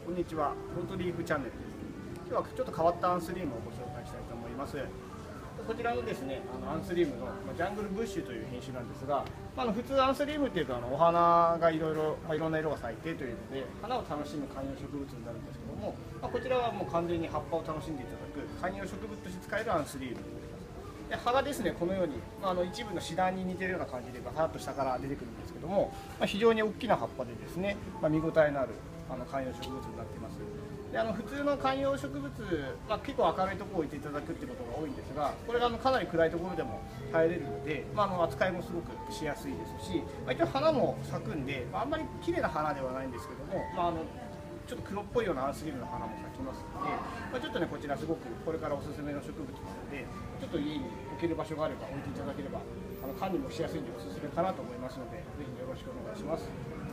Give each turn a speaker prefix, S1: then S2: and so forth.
S1: こんにちは、フォントリーフチャンネルです。今日はちょっと変わったアンスリームをご紹介したいと思います。こちらのですね、アンスリームのジャングルブッシュという品種なんですが、普通アンスリームっていうとお花がいろんな色が咲いてというので、花を楽しむ観葉植物になるんですけども、こちらはもう完全に葉っぱを楽しんでいただく観葉植物として使えるアンスリームになります。で葉がですね、このように、一部のシダに似てるような感じでバサッと下から出てくるんですけども、非常に大きな葉っぱでですね、見応えのある観葉植物になっています。で普通の観葉植物、結構明るいところを置いていただくってことが多いんですが、これがかなり暗いところでも耐えれるので、扱いもすごくしやすいですし、一応花も咲くんで、あんまり綺麗な花ではないんですけども、ちょっと黒っぽいようなアンスリームの花も咲きますので、ちょっとね、こちらすごくこれからおすすめの植物なので、ちょっと家に置ける場所があれば置いていただければ管理もしやすいんでおすすめかなと思いますので、ぜひよろしくお願いします。